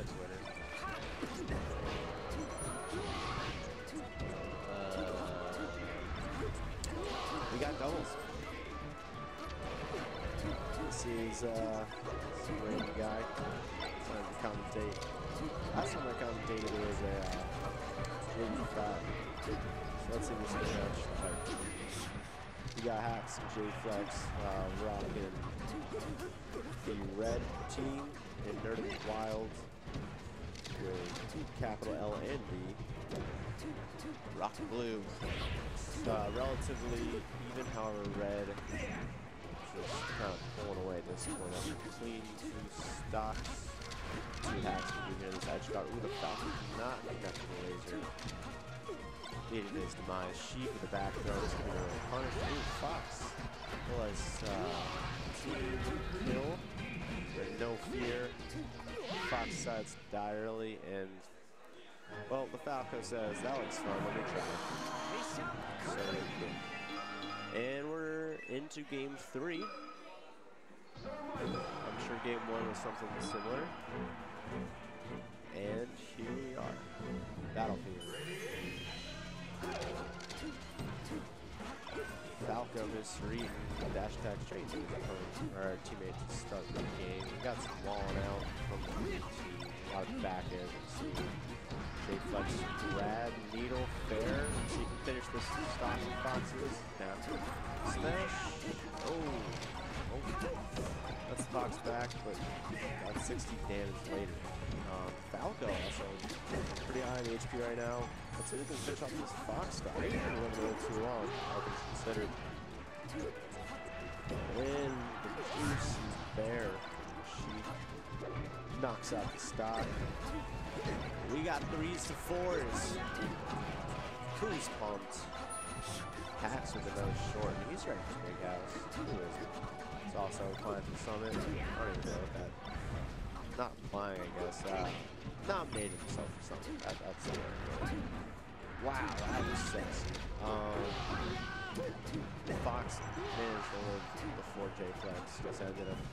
Twitter. We got doubles. This is Randy guy. Trying to commentate. Last time I commentated was a JV Fat. So let's see this match. We got Hacks and J-Flex rocking the red team in Nerdy Wild with capital L and B. Rock blue. Relatively even, however, red just kind of pulling away at this point. After clean 2 stocks, 2 hacks to do here. This edge guard. Ooh, the Falcon not connect the laser. Leading to his demise. Sheep with the back throw. This is going to go punish. Ooh, Fox. Plus team kill. With no fear. Fox decides to die early, and well, the Falco says that looks fun. Let me try. So, and we're into game 3. I'm sure game 1 was something similar. And here we are. Battlefield. Falco misread dash attack straight to his opponent, or our teammate to start the game. We got some walling out from the team. A lot of back end. J-Flex grab, needle, fair. So you can finish this stock with Foxes. Now, smash. Oh. That's Fox back, but got 60 damage later. Falco also pretty high in HP right now. Let's see if we can finish off this Fox stock. Maybe a little too long, all things considered. And the juicy bear. She knocks out the stock. We got 3s to 4s. Who's pumped? Hacks with another short. He's right in the big house. Who is it? It's also applying for Summit. I don't even know what that. Not applying, I guess. Nominating himself for something. That's it. Wow, that was sexy. Fox managed to live before J-Flex just ended him.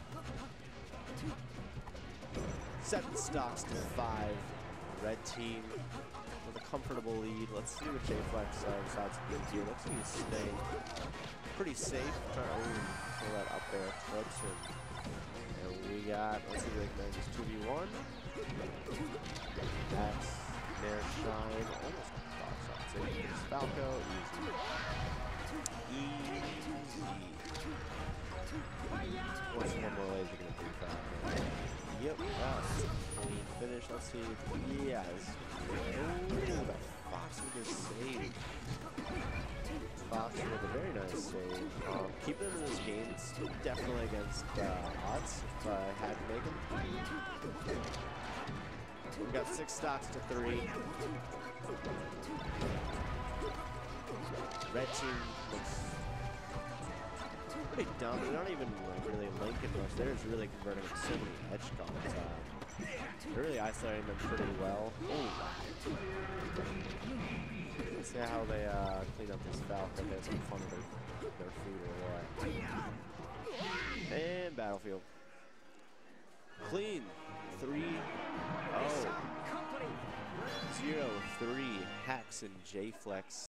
7 stocks to 5. Red team with a comfortable lead. Let's see what J-Flex decides to do here. Looks like he's staying pretty safe. Trying to pull that up there. Flips and we got, let's see if they can make this 2v1. That's Nair Shine. Almost got Fox on. So it's Falco. Easy. What's one more laser going to do Falco? Yep, that's clean finish. Let's see. Yes. Oh, the Fox with his save. Fox with a very nice save. Keeping him in this game, it's definitely against odds if I had to make him. We've got 6 stocks to 3. Red team looks pretty dumb. They're not even really linking much. They're just really converting so many edge guards. They're really isolating them pretty well. Ooh. Let's see how they clean up this Falcon. Get some fun of their food or what. And Battlefield. Clean. 3-0. 0-3. Hacks and J-Flex.